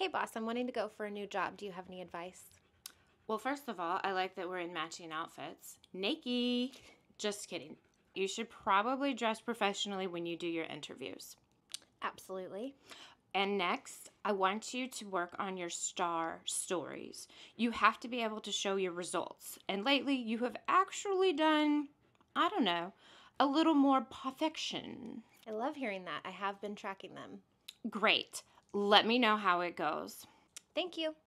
Hey boss, I'm wanting to go for a new job. Do you have any advice? Well, first of all, I like that we're in matching outfits. Nikki! Just kidding. You should probably dress professionally when you do your interviews. Absolutely. And next, I want you to work on your STAR stories. You have to be able to show your results. And lately, you have actually done, I don't know, a little more perfection. I love hearing that. I have been tracking them. Great. Let me know how it goes. Thank you.